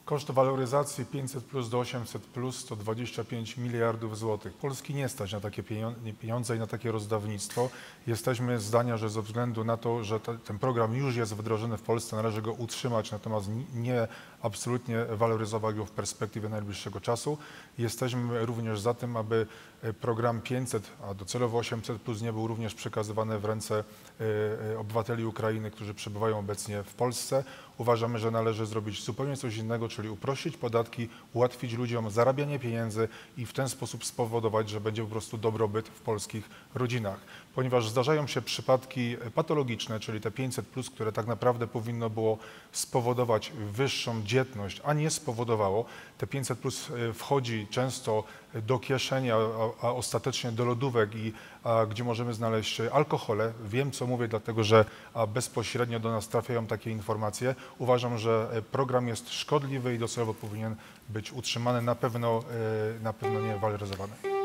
Koszt waloryzacji 500 plus do 800 plus to 25 miliardów złotych. Polski nie stać na takie pieniądze i na takie rozdawnictwo. Jesteśmy zdania, że ze względu na to, że ten program już jest wdrożony w Polsce, należy go utrzymać, natomiast nie absolutnie waloryzować go w perspektywie najbliższego czasu. Jesteśmy również za tym, aby program 500, a docelowo 800 plus nie był również przekazywany w ręce obywateli Ukrainy, którzy przebywają obecnie w Polsce. Uważamy, że należy zrobić zupełnie coś innego, czyli uprościć podatki, ułatwić ludziom zarabianie pieniędzy i w ten sposób spowodować, że będzie po prostu dobrobyt w polskich rodzinach. Ponieważ zdarzają się przypadki patologiczne, czyli te 500+, które tak naprawdę powinno było spowodować wyższą dzietność, a nie spowodowało. Te 500+ wchodzi często do kieszeni, a ostatecznie do lodówek, gdzie możemy znaleźć alkohole. Wiem, co mówię, dlatego że bezpośrednio do nas trafiają takie informacje. Uważam, że program jest szkodliwy i docelowo powinien być utrzymany, na pewno nie waloryzowany.